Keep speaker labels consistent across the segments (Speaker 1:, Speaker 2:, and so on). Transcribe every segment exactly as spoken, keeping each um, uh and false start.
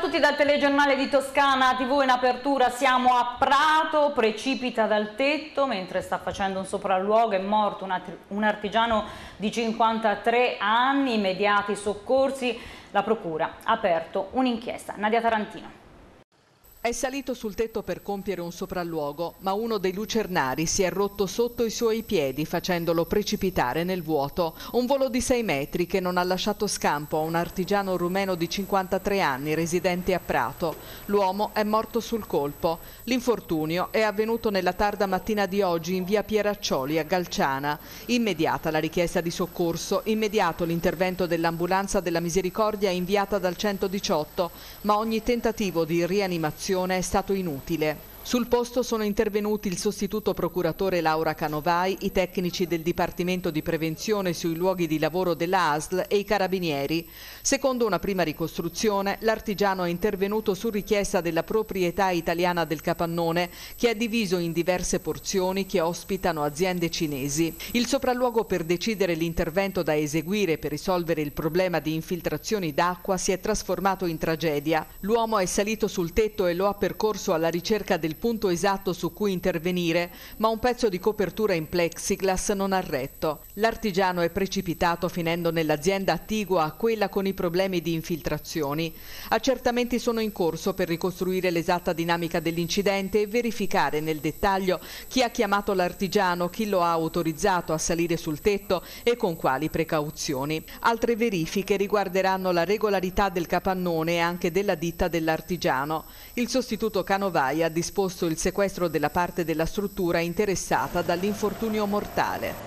Speaker 1: a tutti dal telegiornale di Toscana tivù. In apertura siamo a Prato, precipita dal tetto mentre sta facendo un sopralluogo, è morto un artigiano di cinquantatré anni, immediati soccorsi, la procura ha aperto un'inchiesta. Nadia Tarantino.
Speaker 2: È salito sul tetto per compiere un sopralluogo, ma uno dei lucernari si è rotto sotto i suoi piedi facendolo precipitare nel vuoto. Un volo di sei metri che non ha lasciato scampo a un artigiano rumeno di cinquantatré anni residente a Prato. L'uomo è morto sul colpo. L'infortunio è avvenuto nella tarda mattina di oggi in via Pieraccioli a Galciana. Immediata la richiesta di soccorso, immediato l'intervento dell'ambulanza della Misericordia inviata dal centodiciotto, ma ogni tentativo di rianimazione è stato inutile. Sul posto sono intervenuti il sostituto procuratore Laura Canovai, i tecnici del Dipartimento di Prevenzione sui luoghi di lavoro della A S L e i carabinieri. Secondo una prima ricostruzione, l'artigiano è intervenuto su richiesta della proprietà italiana del capannone, che è diviso in diverse porzioni che ospitano aziende cinesi. Il sopralluogo per decidere l'intervento da eseguire per risolvere il problema di infiltrazioni d'acqua si è trasformato in tragedia. L'uomo è salito sul tetto e lo ha percorso alla ricerca del punto esatto su cui intervenire, ma un pezzo di copertura in plexiglass non ha retto. L'artigiano è precipitato finendo nell'azienda attigua a quella con i problemi di infiltrazioni. Accertamenti sono in corso per ricostruire l'esatta dinamica dell'incidente e verificare nel dettaglio chi ha chiamato l'artigiano, chi lo ha autorizzato a salire sul tetto e con quali precauzioni. Altre verifiche riguarderanno la regolarità del capannone e anche della ditta dell'artigiano. Il sostituto Canovai ha disposto il sequestro della parte della struttura interessata dall'infortunio mortale.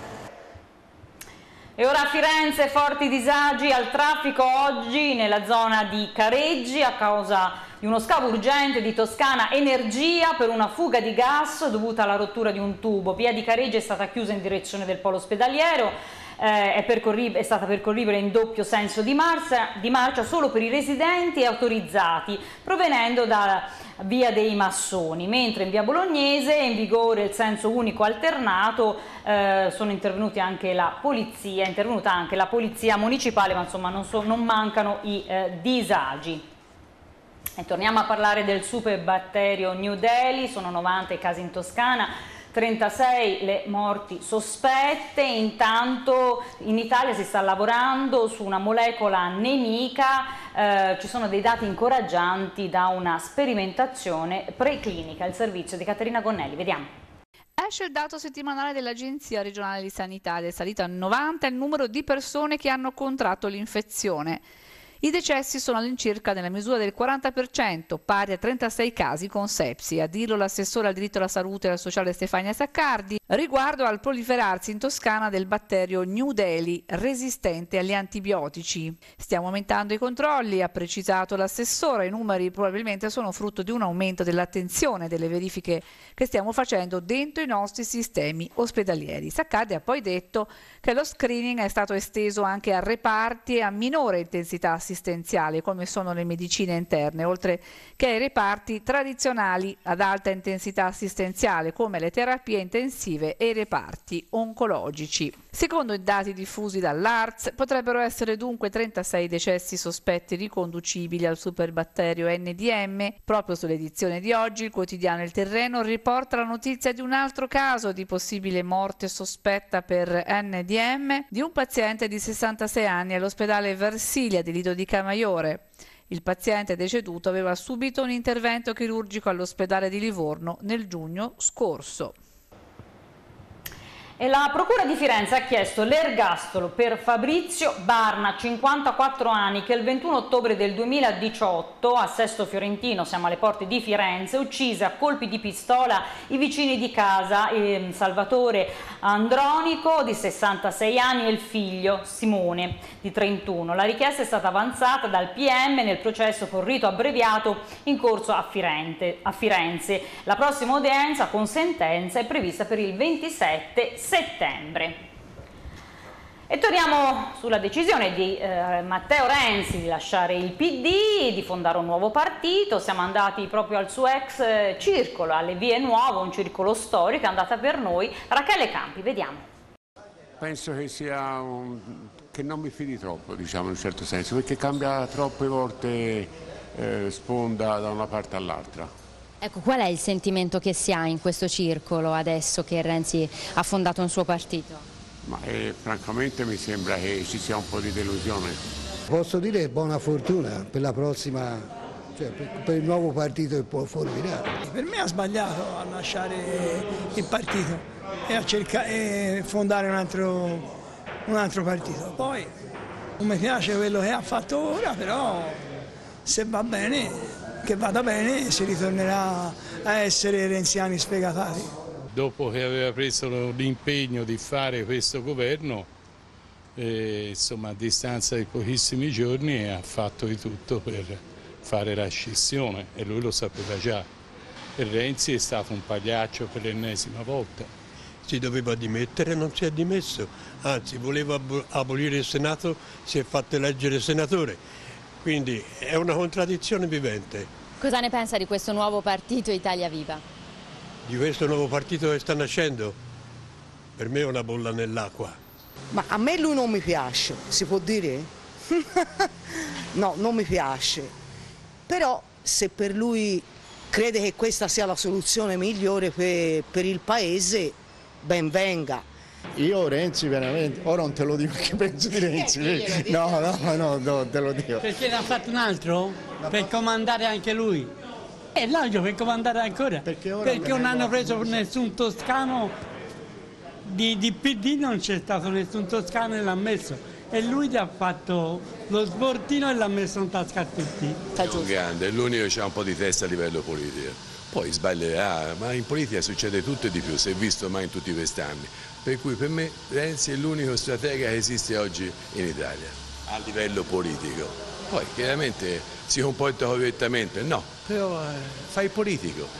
Speaker 1: E ora a Firenze, forti disagi al traffico oggi nella zona di Careggi a causa di uno scavo urgente di Toscana Energia per una fuga di gas dovuta alla rottura di un tubo. Via di Careggi è stata chiusa in direzione del polo ospedaliero. Eh, è, è stata percorribile in doppio senso di marcia, di marcia solo per i residenti e autorizzati provenendo da via dei Massoni, mentre in via Bolognese è in vigore il senso unico alternato. Eh, sono intervenuti anche la polizia, è intervenuta anche la polizia municipale, ma insomma non, so, non mancano i eh, disagi. E torniamo a parlare del superbatterio New Delhi. Sono novanta i casi in Toscana, trentasei le morti sospette. Intanto in Italia si sta lavorando su una molecola nemica, eh, ci sono dei dati incoraggianti da una sperimentazione preclinica. Il servizio di Caterina Gonnelli, vediamo.
Speaker 3: Esce il dato settimanale dell'Agenzia regionale di sanità ed è salito a novanta il numero di persone che hanno contratto l'infezione. I decessi sono all'incirca nella misura del quaranta per cento, pari a trentasei casi con sepsi. A dirlo l'assessore al diritto alla salute e alla sociale Stefania Saccardi, riguardo al proliferarsi in Toscana del batterio New Delhi resistente agli antibiotici. Stiamo aumentando i controlli, ha precisato l'assessore. I numeri probabilmente sono frutto di un aumento dell'attenzione delle verifiche che stiamo facendo dentro i nostri sistemi ospedalieri. Saccardi ha poi detto che lo screening è stato esteso anche a reparti e a minore intensità assistenziali come sono le medicine interne, oltre che ai reparti tradizionali ad alta intensità assistenziale come le terapie intensive e i reparti oncologici. Secondo i dati diffusi dall'A R S potrebbero essere dunque trentasei decessi sospetti riconducibili al superbatterio N D M. Proprio sull'edizione di oggi il quotidiano Il Terreno riporta la notizia di un altro caso di possibile morte sospetta per N D M di un paziente di sessantasei anni all'ospedale Versilia di Lido di Camaiore. Il paziente deceduto aveva subito un intervento chirurgico all'ospedale di Livorno nel giugno scorso.
Speaker 1: E la Procura di Firenze ha chiesto l'ergastolo per Fabrizio Barna, cinquantaquattro anni, che il ventuno ottobre del duemiladiciotto a Sesto Fiorentino, siamo alle porte di Firenze, uccise a colpi di pistola i vicini di casa, eh, Salvatore Andronico di sessantasei anni e il figlio Simone di trentuno. La richiesta è stata avanzata dal P M nel processo con rito abbreviato in corso a Firenze. A Firenze. La prossima udienza con sentenza è prevista per il ventisette settembre. E torniamo sulla decisione di eh, Matteo Renzi di lasciare il P D, di fondare un nuovo partito. Siamo andati proprio al suo ex eh, circolo, alle Vie Nuove, un circolo storico, è andata per noi Rachele Campi, vediamo.
Speaker 4: Penso che sia un, che non mi fidi troppo, diciamo in un certo senso, perché cambia troppe volte eh, sponda da una parte all'altra.
Speaker 5: Ecco, qual è il sentimento che si ha in questo circolo adesso che Renzi ha fondato un suo partito?
Speaker 4: Ma eh, francamente mi sembra che ci sia un po' di delusione.
Speaker 6: Posso dire buona fortuna per la prossima, cioè per, per il nuovo partito che può formirà.
Speaker 7: Per me ha sbagliato a lasciare il partito e a cercare fondare un altro, un altro partito. Poi non mi piace quello che ha fatto ora, però se va bene, che vada bene, si ritornerà a essere renziani sfegatati.
Speaker 8: Dopo che aveva preso l'impegno di fare questo governo, eh, insomma a distanza di pochissimi giorni ha fatto di tutto per fare la scissione e lui lo sapeva già. E Renzi è stato un pagliaccio per l'ennesima volta.
Speaker 9: Si doveva dimettere, non si è dimesso, anzi voleva abolire il Senato, si è fatto eleggere senatore, quindi è una contraddizione vivente.
Speaker 5: Cosa ne pensa di questo nuovo partito Italia Viva?
Speaker 9: Di questo nuovo partito che sta nascendo? Per me è una bolla nell'acqua.
Speaker 10: Ma a me lui non mi piace, si può dire? No, non mi piace, però se per lui crede che questa sia la soluzione migliore per, per il paese, ben venga.
Speaker 11: Io Renzi veramente, ora non te lo dico che penso di Renzi, no, no, no, no, te lo dico.
Speaker 12: Perché ne ha fatto un altro? Per comandare anche lui. È logico, per comandare ancora. Perché, Perché non hanno preso nessun toscano, di, di P D non c'è stato nessun toscano e l'ha messo. E lui gli ha fatto lo sbortino e l'ha messo in tasca a tutti.
Speaker 13: È un grande, è l'unico che ha un po' di testa a livello politico. Poi sbaglierà, ma in politica succede tutto e di più, si è visto mai in tutti questi anni. Per cui per me Renzi è l'unico stratega che esiste oggi in Italia, a livello politico. Poi chiaramente si comporta correttamente, no, però eh, fa il politico.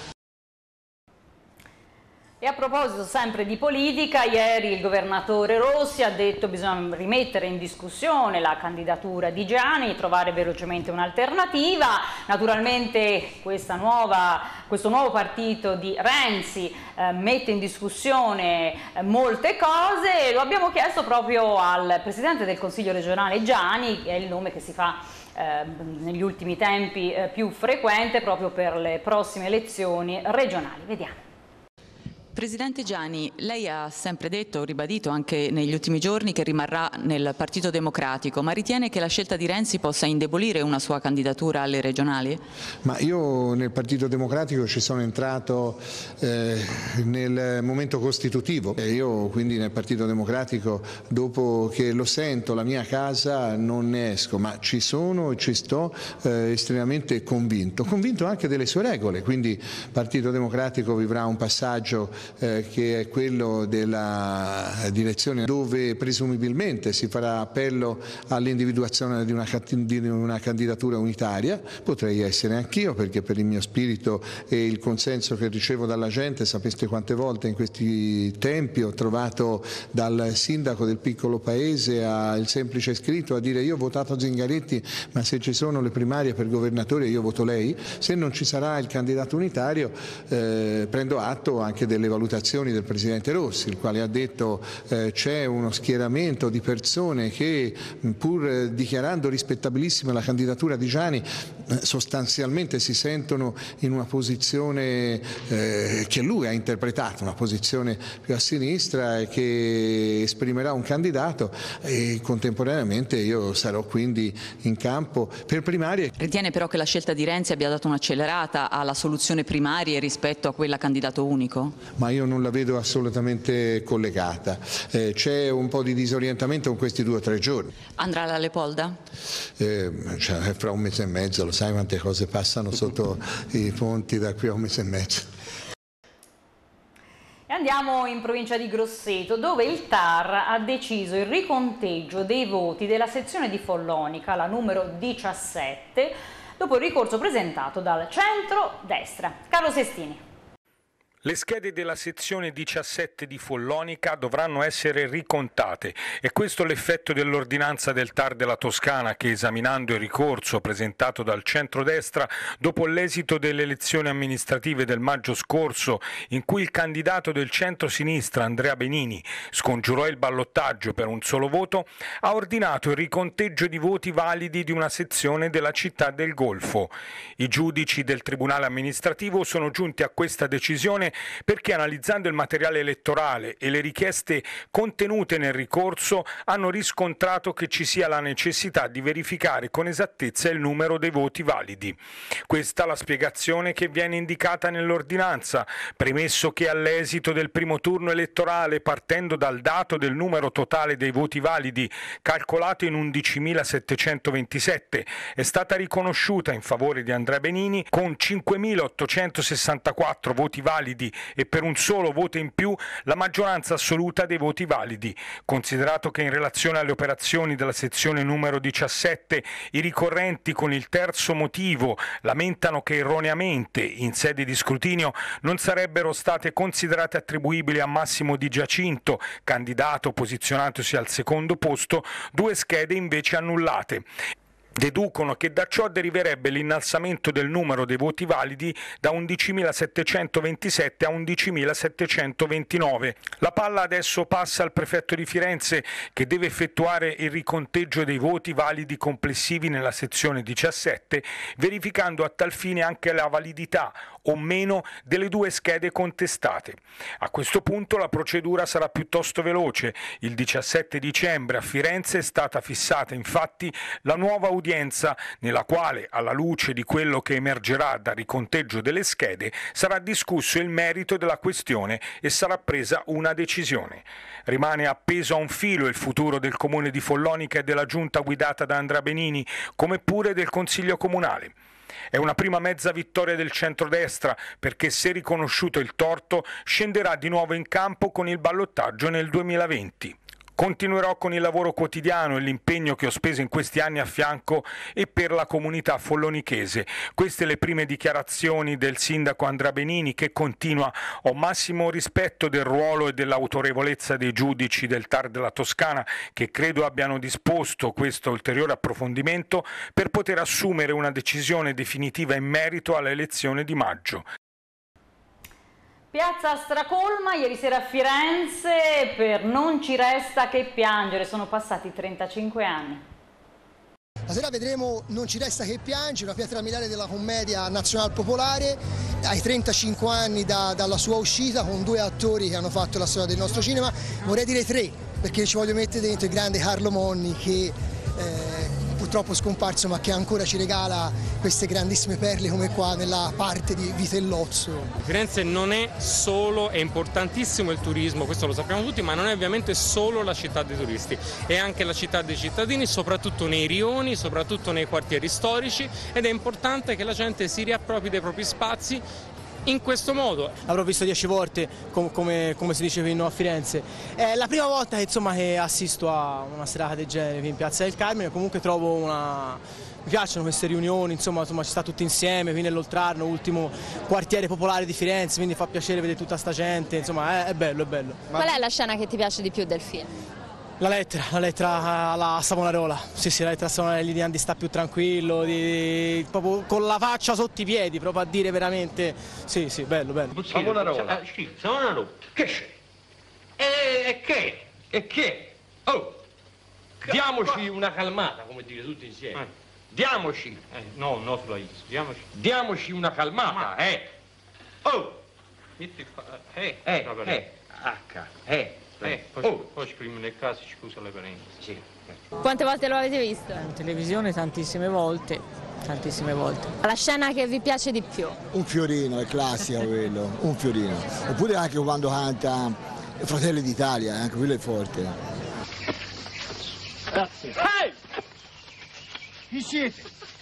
Speaker 1: E a proposito sempre di politica, ieri il governatore Rossi ha detto che bisogna rimettere in discussione la candidatura di Giani, trovare velocemente un'alternativa. Naturalmente questa nuova, questo nuovo partito di Renzi eh, mette in discussione eh, molte cose. Lo abbiamo chiesto proprio al Presidente del Consiglio regionale Giani, che è il nome che si fa eh, negli ultimi tempi eh, più frequente proprio per le prossime elezioni regionali. Vediamo.
Speaker 14: Presidente Giani, lei ha sempre detto, ribadito anche negli ultimi giorni che rimarrà nel Partito Democratico, ma ritiene che la scelta di Renzi possa indebolire una sua candidatura alle regionali?
Speaker 11: Ma io nel Partito Democratico ci sono entrato eh, nel momento costitutivo e io quindi nel Partito Democratico dopo che lo sento la mia casa non ne esco, ma ci sono e ci sto eh, estremamente convinto, convinto anche delle sue regole, quindi il Partito Democratico vivrà un passaggio Eh, che è quello della direzione dove presumibilmente si farà appello all'individuazione di una, di una candidatura unitaria. Potrei essere anch'io, perché per il mio spirito e il consenso che ricevo dalla gente, sapeste quante volte in questi tempi ho trovato dal sindaco del piccolo paese al semplice iscritto a dire: io ho votato Zingaretti, ma se ci sono le primarie per governatore io voto lei. Se non ci sarà il candidato unitario eh, prendo atto anche delle valutazioni del Presidente Rossi, il quale ha detto eh, c'è uno schieramento di persone che pur eh, dichiarando rispettabilissima la candidatura di Giani eh, sostanzialmente si sentono in una posizione eh, che lui ha interpretato, una posizione più a sinistra e che esprimerà un candidato e contemporaneamente io sarò quindi in campo per primarie.
Speaker 14: Ritiene però che la scelta di Renzi abbia dato un'accelerata alla soluzione primarie rispetto a quella candidato unico?
Speaker 11: Ma io non la vedo assolutamente collegata. Eh, c'è un po' di disorientamento in questi due o tre giorni.
Speaker 14: Andrà alla Lepolda?
Speaker 11: Eh, cioè, fra un mese e mezzo, lo sai quante cose passano sotto i ponti da qui a un mese e mezzo.
Speaker 1: E andiamo in provincia di Grosseto, dove il T A R ha deciso il riconteggio dei voti della sezione di Follonica, la numero diciassette, dopo il ricorso presentato dal centro-destra. Carlo Sestini.
Speaker 15: Le schede della sezione diciassette di Follonica dovranno essere ricontate e questo è l'effetto dell'ordinanza del T A R della Toscana che, esaminando il ricorso presentato dal centrodestra dopo l'esito delle elezioni amministrative del maggio scorso, in cui il candidato del centro-sinistra Andrea Benini scongiurò il ballottaggio per un solo voto, ha ordinato il riconteggio di voti validi di una sezione della città del Golfo. I giudici del Tribunale amministrativo sono giunti a questa decisione perché, analizzando il materiale elettorale e le richieste contenute nel ricorso, hanno riscontrato che ci sia la necessità di verificare con esattezza il numero dei voti validi. Questa è la spiegazione che viene indicata nell'ordinanza, premesso che all'esito del primo turno elettorale, partendo dal dato del numero totale dei voti validi, calcolato in undicimilasettecentoventisette, è stata riconosciuta in favore di Andrea Benini con cinquemilaottocentosessantaquattro voti validi e per un solo voto in più la maggioranza assoluta dei voti validi. Considerato che in relazione alle operazioni della sezione numero diciassette i ricorrenti con il terzo motivo lamentano che erroneamente in sede di scrutinio non sarebbero state considerate attribuibili a Massimo Di Giacinto, candidato posizionatosi al secondo posto, due schede invece annullate. Deducono che da ciò deriverebbe l'innalzamento del numero dei voti validi da undicimilasettecentoventisette a undicimilasettecentoventinove. La palla adesso passa al prefetto di Firenze, che deve effettuare il riconteggio dei voti validi complessivi nella sezione diciassette, verificando a tal fine anche la validità o meno delle due schede contestate. A questo punto la procedura sarà piuttosto veloce. Il diciassette dicembre a Firenze è stata fissata infatti la nuova udienza nella quale, alla luce di quello che emergerà dal riconteggio delle schede, sarà discusso il merito della questione e sarà presa una decisione. Rimane appeso a un filo il futuro del comune di Follonica e della giunta guidata da Andrea Benini, come pure del Consiglio comunale. È una prima mezza vittoria del centrodestra perché, se riconosciuto il torto, scenderà di nuovo in campo con il ballottaggio nel duemilaventi. Continuerò con il lavoro quotidiano e l'impegno che ho speso in questi anni a fianco e per la comunità follonichese. Queste le prime dichiarazioni del sindaco Andrea Benini, che continua: ho massimo rispetto del ruolo e dell'autorevolezza dei giudici del T A R della Toscana, che credo abbiano disposto questo ulteriore approfondimento per poter assumere una decisione definitiva in merito alla elezione di maggio.
Speaker 1: Piazza stracolma ieri sera a Firenze per Non ci resta che piangere, sono passati trentacinque anni.
Speaker 16: La sera vedremo Non ci resta che piangere, una pietra miliare della commedia nazionale popolare, ai trentacinque anni da, dalla sua uscita, con due attori che hanno fatto la storia del nostro cinema, vorrei dire tre, perché ci voglio mettere dentro il grande Carlo Monni che eh, purtroppo è scomparso, ma che ancora ci regala queste grandissime perle come qua nella parte di Vitellozzo.
Speaker 17: Firenze non è solo, è importantissimo il turismo, questo lo sappiamo tutti, ma non è ovviamente solo la città dei turisti, è anche la città dei cittadini, soprattutto nei rioni, soprattutto nei quartieri storici, ed è importante che la gente si riappropri dei propri spazi in questo modo.
Speaker 18: L'avrò visto dieci volte, com come, come si dice qui a Firenze. È la prima volta che, insomma, che assisto a una serata del genere qui in Piazza del Carmine, comunque trovo una... mi piacciono queste riunioni, insomma, insomma ci sta tutti insieme, qui nell'Oltrarno, ultimo quartiere popolare di Firenze, quindi fa piacere vedere tutta sta gente, insomma è, è bello, è bello.
Speaker 5: Qual è la scena che ti piace di più del film?
Speaker 18: La lettera, la lettera alla Savonarola, sì sì, la lettera a Savonarola, lì di Andy sta più tranquillo, di, proprio con la faccia sotto i piedi, proprio a dire veramente, sì sì, bello, bello.
Speaker 19: Savonarola, sì, Savonarola, che c'è? E che? E che? Oh, diamoci una calmata, come dire, tutti insieme. Eh. Diamoci.
Speaker 17: Eh, no, no, diamoci.
Speaker 19: Diamoci una calmata, eh. Oh.
Speaker 17: Eh,
Speaker 19: eh, eh, H, eh.
Speaker 17: Eh, poi, oh. poi scriviamo nel caso, scusa le parenti.
Speaker 19: Sì.
Speaker 5: Quante volte lo avete visto?
Speaker 20: In televisione tantissime volte, tantissime volte.
Speaker 5: La scena che vi piace di più?
Speaker 6: Un fiorino, è classico quello, un fiorino. Oppure anche quando canta Fratelli d'Italia, anche quello è forte.
Speaker 19: Grazie. Hey! Chi siete?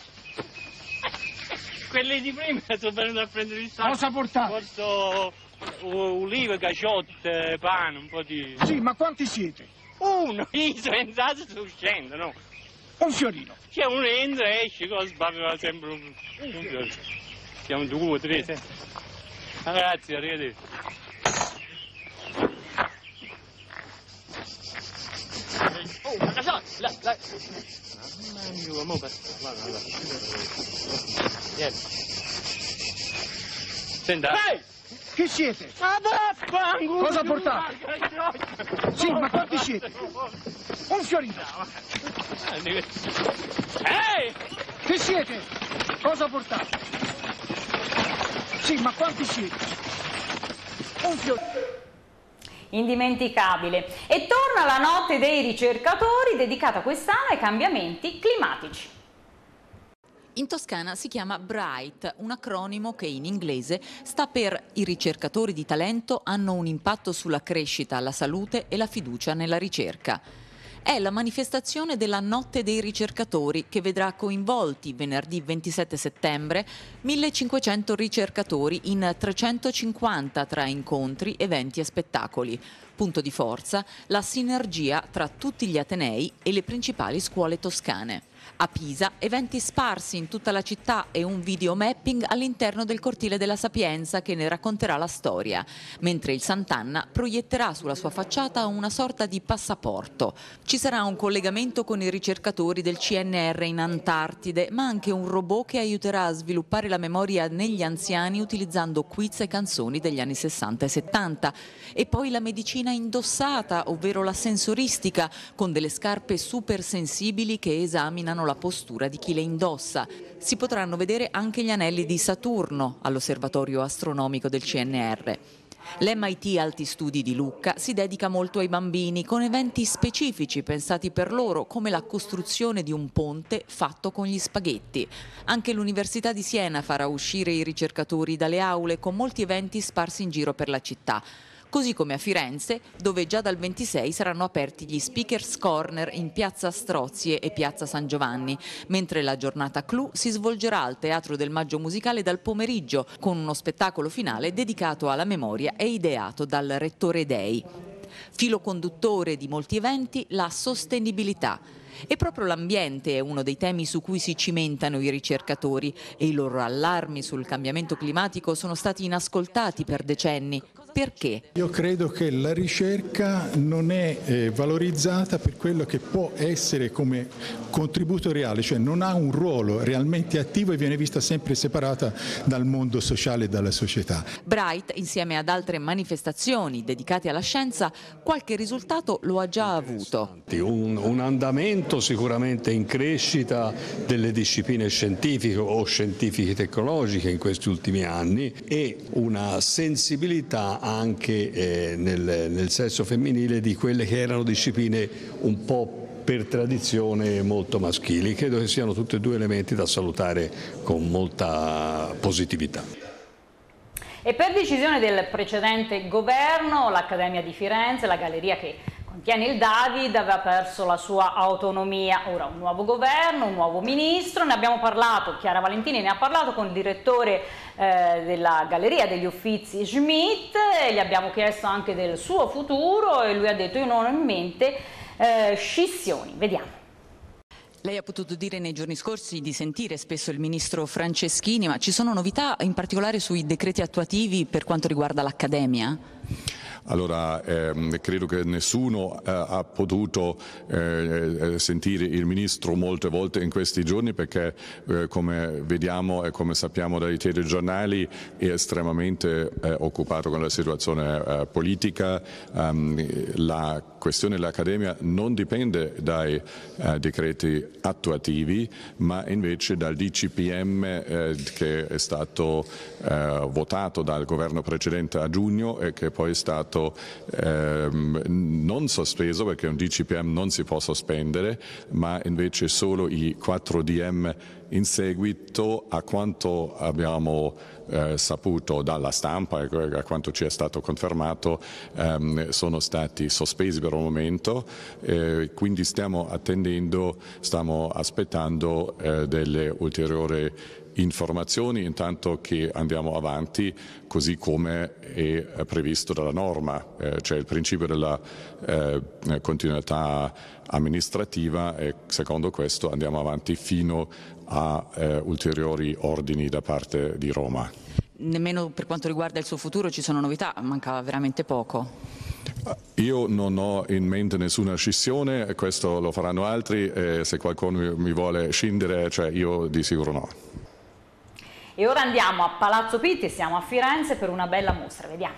Speaker 12: Quelli di prima sono venuti a prendere il sacco.
Speaker 19: Cosa portate?
Speaker 12: Porto ulive, caciotte, pane, un po' di...
Speaker 19: Sì, ma quanti siete?
Speaker 12: Uno, io sono entrato e sto uscendo, no?
Speaker 19: Un fiorino.
Speaker 12: C'è uno entra e esce, cosa sbarra sempre un, un fiorino. Siamo due, tre.
Speaker 19: Grazie, arrivederci. Oh, la casa, la, la... Mamma mia, mo per... Guarda, guarda. Vieni. Senta.
Speaker 21: Ehi! Chi siete?
Speaker 19: Ma vaffanculo!
Speaker 21: Cosa portate? Sì, ma quanti siete? Un fiorino.
Speaker 19: Ehi!
Speaker 21: Chi siete? Cosa portate? Sì, ma quanti siete? Un fiorino.
Speaker 1: Indimenticabile. E torna la notte dei ricercatori, dedicata quest'anno ai cambiamenti climatici.
Speaker 14: In Toscana si chiama BRIGHT, un acronimo che in inglese sta per i ricercatori di talento hanno un impatto sulla crescita, la salute e la fiducia nella ricerca. È la manifestazione della Notte dei ricercatori che vedrà coinvolti venerdì ventisette settembre millecinquecento ricercatori in trecentocinquanta tra incontri, eventi e spettacoli. Punto di forza, la sinergia tra tutti gli atenei e le principali scuole toscane. A Pisa, eventi sparsi in tutta la città e un videomapping all'interno del cortile della Sapienza che ne racconterà la storia, mentre il Sant'Anna proietterà sulla sua facciata una sorta di passaporto. Ci sarà un collegamento con i ricercatori del C N R in Antartide, ma anche un robot che aiuterà a sviluppare la memoria negli anziani utilizzando quiz e canzoni degli anni sessanta e settanta. E poi la medicina indossata, ovvero la sensoristica, con delle scarpe super sensibili che esaminano la postura di chi le indossa. Si potranno vedere anche gli anelli di Saturno all'osservatorio astronomico del C N R. L'M I T Alti Studi di Lucca si dedica molto ai bambini con eventi specifici pensati per loro, come la costruzione di un ponte fatto con gli spaghetti. Anche l'Università di Siena farà uscire i ricercatori dalle aule con molti eventi sparsi in giro per la città. Così come a Firenze, dove già dal ventisei saranno aperti gli Speakers Corner in Piazza Strozie e Piazza San Giovanni, mentre la giornata clou si svolgerà al Teatro del Maggio Musicale dal pomeriggio, con uno spettacolo finale dedicato alla memoria e ideato dal Rettore Dei. Filo conduttore di molti eventi, la sostenibilità. E proprio l'ambiente è uno dei temi su cui si cimentano i ricercatori e i loro allarmi sul cambiamento climatico sono stati inascoltati per decenni. Perché?
Speaker 22: Io credo che la ricerca non è eh, valorizzata per quello che può essere come contributo reale, cioè non ha un ruolo realmente attivo e viene vista sempre separata dal mondo sociale e dalla società.
Speaker 14: BRIGHT, insieme ad altre manifestazioni dedicate alla scienza, qualche risultato lo ha già avuto.
Speaker 23: Un, un andamento sicuramente in crescita delle discipline scientifiche o scientifiche tecnologiche in questi ultimi anni e una sensibilità anche eh, nel, nel sesso femminile di quelle che erano discipline un po' per tradizione molto maschili. Credo che siano tutti e due elementi da salutare con molta positività.
Speaker 1: E per decisione del precedente governo, l'Accademia di Firenze, la galleria che contiene il David, aveva perso la sua autonomia. Ora un nuovo governo, un nuovo ministro, ne abbiamo parlato, Chiara Valentini ne ha parlato con il direttore eh, della Galleria degli Uffizi Schmidt, e gli abbiamo chiesto anche del suo futuro e lui ha detto: io non ho in mente eh, scissioni. Vediamo.
Speaker 14: Lei ha potuto dire nei giorni scorsi di sentire spesso il ministro Franceschini, ma ci sono novità in particolare sui decreti attuativi per quanto riguarda l'Accademia?
Speaker 24: Allora, ehm, credo che nessuno eh, ha potuto eh, sentire il Ministro molte volte in questi giorni perché, eh, come vediamo e come sappiamo dai telegiornali, è estremamente eh, occupato con la situazione eh, politica. Um, la questione dell'Accademia non dipende dai eh, decreti attuativi, ma invece dal D C P M eh, che è stato eh, votato dal governo precedente a giugno e che poi è stato Ehm, non sospeso, perché un D C P M non si può sospendere, ma invece solo i quattro D M in seguito, a quanto abbiamo eh, saputo dalla stampa e a quanto ci è stato confermato, ehm, sono stati sospesi per un momento, eh, quindi stiamo attendendo, stiamo aspettando eh, delle ulteriori informazioni intanto che andiamo avanti così come è previsto dalla norma, eh, cioè il principio della eh, continuità amministrativa, e secondo questo andiamo avanti fino a eh, ulteriori ordini da parte di Roma.
Speaker 14: nemmeno per quanto riguarda il suo futuro ci sono novità, mancava veramente poco.
Speaker 24: Io non ho in mente nessuna scissione, questo lo faranno altri, e se qualcuno mi vuole scindere, cioè io di sicuro no.
Speaker 1: E ora andiamo a Palazzo Pitti, siamo a Firenze per una bella mostra, vediamo.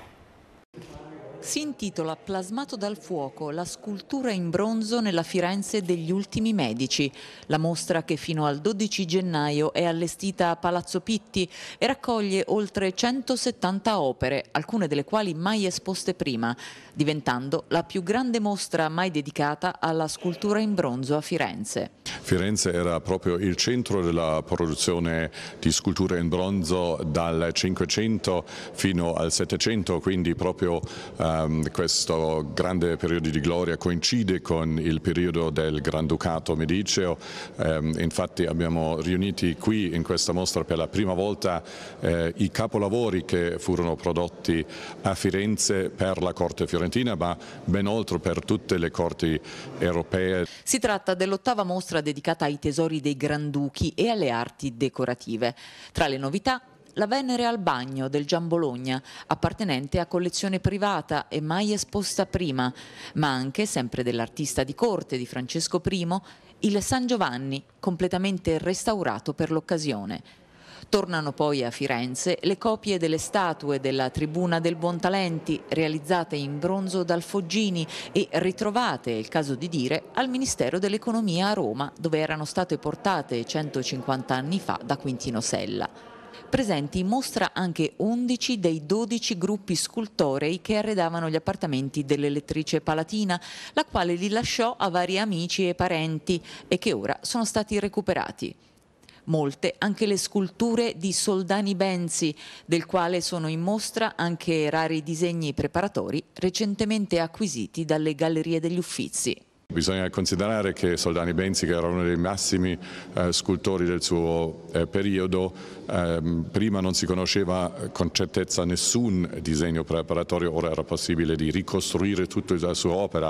Speaker 14: Si intitola Plasmato dal fuoco, la scultura in bronzo nella Firenze degli ultimi medici. La mostra, che fino al dodici gennaio è allestita a Palazzo Pitti e raccoglie oltre centosettanta opere, alcune delle quali mai esposte prima, diventando la più grande mostra mai dedicata alla scultura in bronzo a Firenze.
Speaker 24: Firenze era proprio il centro della produzione di sculture in bronzo dal Cinquecento fino al Settecento, quindi proprio um, questo grande periodo di gloria coincide con il periodo del Granducato Mediceo. Um, infatti abbiamo riuniti qui in questa mostra per la prima volta eh, i capolavori che furono prodotti a Firenze per la corte fiorentina, ma ben oltre per tutte le corti europee.
Speaker 14: Si tratta dell'ottava mostra dedicata ai tesori dei Granduchi e alle arti decorative. Tra le novità, la Venere al bagno del Gian Bologna, appartenente a collezione privata e mai esposta prima, ma anche, sempre dell'artista di corte di Francesco primo, il San Giovanni, completamente restaurato per l'occasione. Tornano poi a Firenze le copie delle statue della Tribuna del Buontalenti, realizzate in bronzo dal Foggini e ritrovate, è il caso di dire, al Ministero dell'Economia a Roma, dove erano state portate centocinquanta anni fa da Quintino Sella. Presenti in mostra anche undici dei dodici gruppi scultorei che arredavano gli appartamenti dell'elettrice Palatina, la quale li lasciò a vari amici e parenti e che ora sono stati recuperati. Molte anche le sculture di Soldani Benzi, del quale sono in mostra anche rari disegni preparatori recentemente acquisiti dalle Gallerie degli Uffizi.
Speaker 24: Bisogna considerare che Soldani Benzi, che era uno dei massimi eh, scultori del suo eh, periodo, ehm, prima non si conosceva con certezza nessun disegno preparatorio, ora era possibile di ricostruire tutta la sua opera.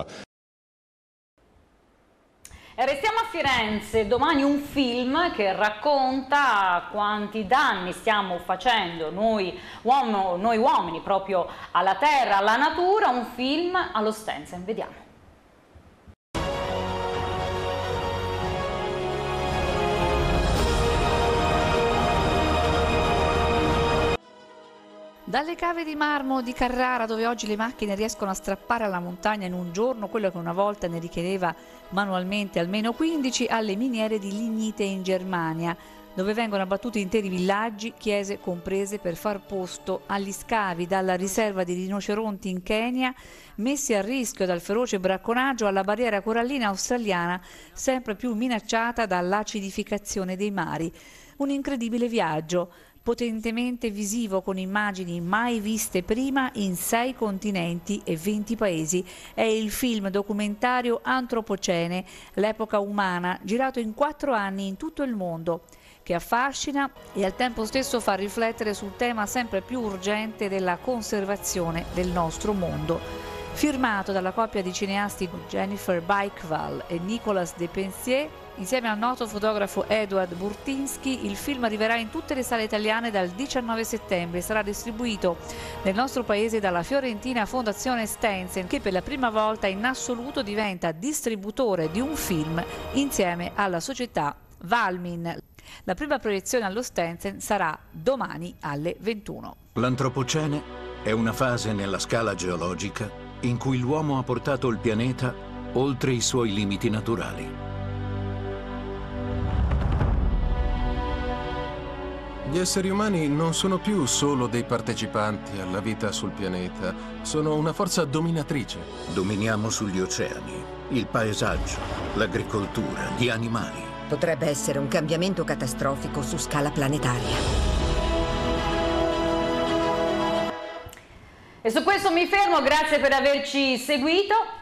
Speaker 1: E restiamo a Firenze, domani un film che racconta quanti danni stiamo facendo noi, uomo, noi uomini proprio alla terra, alla natura, un film allo Stensen, vediamo.
Speaker 2: Dalle cave di marmo di Carrara, dove oggi le macchine riescono a strappare alla montagna in un giorno quello che una volta ne richiedeva manualmente almeno quindici, alle miniere di lignite in Germania, dove vengono abbattuti interi villaggi, chiese comprese, per far posto agli scavi, dalla riserva di rinoceronti in Kenya, messi a rischio dal feroce bracconaggio, alla barriera corallina australiana, sempre più minacciata dall'acidificazione dei mari. Un incredibile viaggio, potentemente visivo, con immagini mai viste prima in sei continenti e venti paesi. È il film documentario Antropocene, l'epoca umana, girato in quattro anni in tutto il mondo, che affascina e al tempo stesso fa riflettere sul tema sempre più urgente della conservazione del nostro mondo. Firmato dalla coppia di cineasti Jennifer Baikwall e Nicolas Depensier, insieme al noto fotografo Edward Burtynsky, il film arriverà in tutte le sale italiane dal diciannove settembre e sarà distribuito nel nostro paese dalla fiorentina Fondazione Stensen, che per la prima volta in assoluto diventa distributore di un film insieme alla società Valmin. La prima proiezione allo Stensen sarà domani alle ventuno.
Speaker 3: L'Antropocene è una fase nella scala geologica in cui l'uomo ha portato il pianeta oltre i suoi limiti naturali.
Speaker 4: Gli esseri umani non sono più solo dei partecipanti alla vita sul pianeta, sono una forza dominatrice.
Speaker 3: Dominiamo sugli oceani, il paesaggio, l'agricoltura, gli animali.
Speaker 7: Potrebbe essere un cambiamento catastrofico su scala planetaria.
Speaker 1: E su questo mi fermo, grazie per averci seguito.